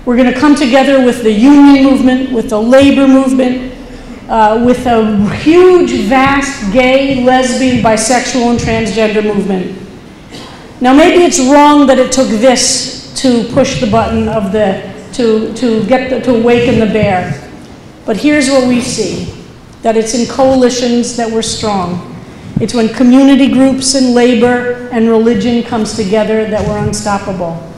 We're going to come together with the union movement, with the labor movement, with a huge, vast gay, lesbian, bisexual, and transgender movement. Now, maybe it's wrong that it took this to push the button of to awaken the bear. But here's what we see, that it's in coalitions that we're strong. It's when community groups and labor and religion comes together that we're unstoppable.